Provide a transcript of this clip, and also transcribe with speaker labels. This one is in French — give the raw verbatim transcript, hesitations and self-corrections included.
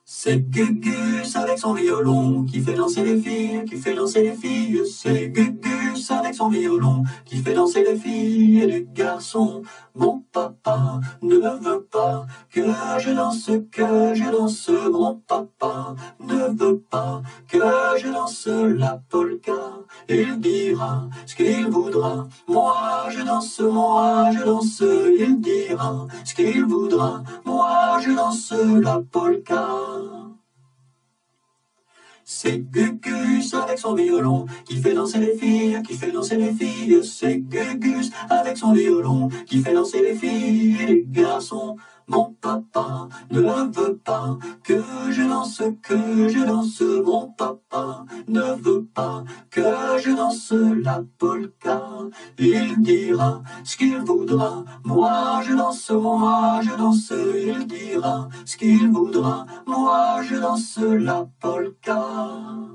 Speaker 1: C'est Gugus avec son violon qui fait danser les filles, qui fait danser les filles. C'est Gugus avec son violon qui fait danser les filles et les garçons. Mon papa ne veut pas que je danse, que je danse. Mon papa ne veut pas que je danse la polka. Il dira ce qu'il voudra. Moi je danse, moi je danse. Il dira ce qu'il voudra. Moi je danse la polka. C'est Gugus avec son violon qui fait danser les filles, qui fait danser les filles. C'est Gugus avec son violon qui fait danser les filles et les garçons. Mon papa ne veut pas que je danse, que je danse. Mon papa ne veut pas que je danse la polka. Il dira ce qu'il voudra. Moi je danse, moi je danse. Il dira ce qu'il voudra. Moi je danse la polka.